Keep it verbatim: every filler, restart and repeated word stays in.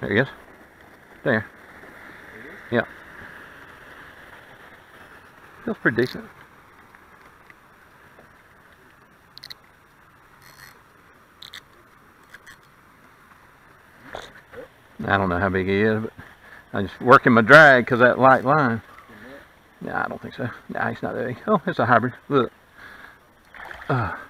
There he is. There. Yeah. Feels pretty decent. I don't know how big he is, but I'm just working my drag because that light line. Nah, I don't think so. Nah, he's not that big. Oh, it's a hybrid. Look. Uh,